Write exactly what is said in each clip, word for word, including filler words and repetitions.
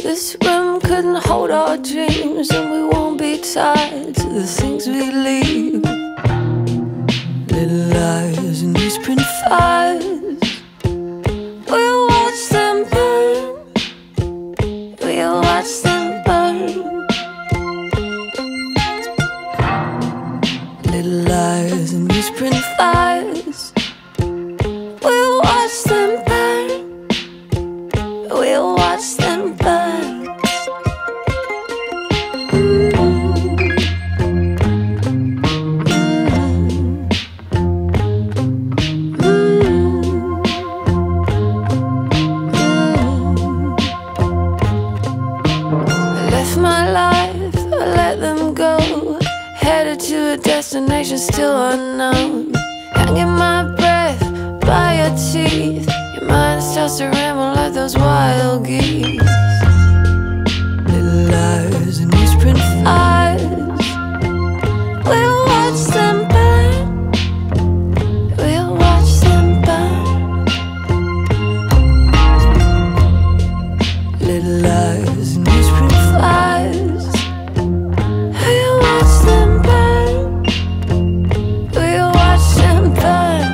This room couldn't hold our dreams, and we won't be tied to the things we leave. Little lies and newsprint fires, we'll watch them burn. We'll watch them burn. Little lies and newsprint fires, we'll watch them burn. We'll watch them burn. To a destination still unknown, hanging my breath by your teeth. Your mind starts to ramble like those wild geese. Little lies and newsprint fires, we'll watch them burn. We'll watch them burn. Little lies and newsprint fires, we'll watch them burn. We'll watch them burn.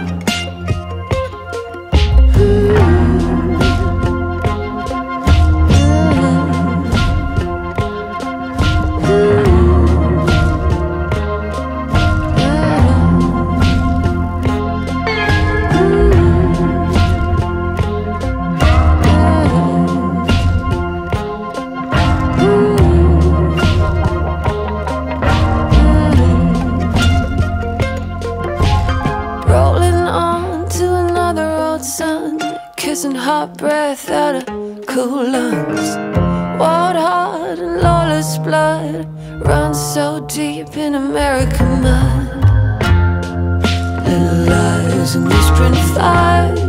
Kissing hot breath out of cool lungs. Wild heart and lawless blood runs so deep in American mud. Little lies and newsprint fires,